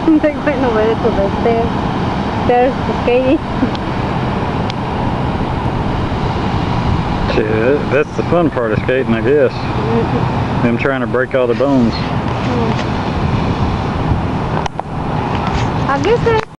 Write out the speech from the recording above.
They went over to the stairs skating. Yeah, that's the fun part of skating, I guess. Them trying to break all the bones. I guess